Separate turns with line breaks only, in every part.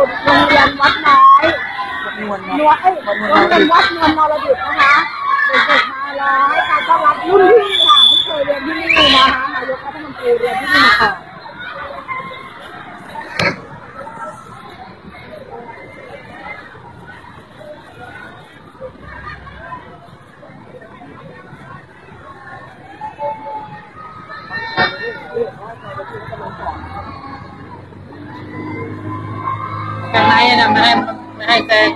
โรงเรียนวัดน้อยโรงเรียนวัดนวลมรดิตนะคะเด็กๆมาแล้วให้การต้อนรับรุ่นพี่ค่ะที่เคยเรียนที่นี่นะคะนายกรัฐมนตรีเรียนที่นี่มาก่อน
ข้างในนะไม่ให้แซง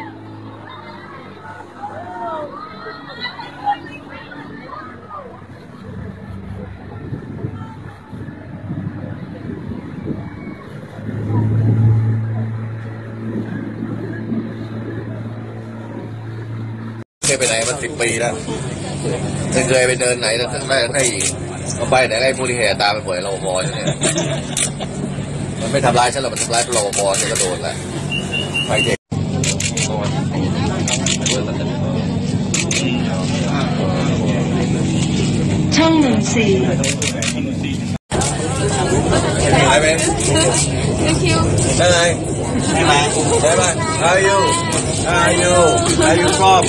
เคยไปไหนมา10 ปีแล้วไม่เคยไปเดินไหนแล้วทั้งแรกให้มาไปไหนให้ผู้ที่แห่ตามไปบ่อยเราพอเนี่ยมันไม่ทำร้ายฉันหรอกมันทำร้ายเราพอฉันก็โดนแหละไปเด็ก
ช่อง14
ไปไหมได้ไงได้ไหม How are you from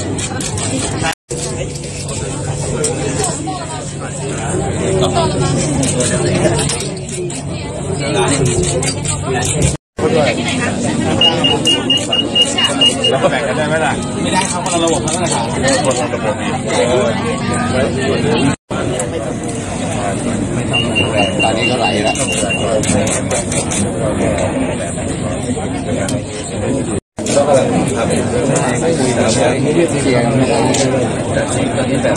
แล้วก็แบ่งกันได้ไหมล่ะไม่ได้เขาคนละระบบแล้วนะครับคนละระบบตอนนี้ก็ไหลแล้วก็กำลังทำคุยนะไม่ได้เสียงไม่ได้แต่ตอนนี้แบบ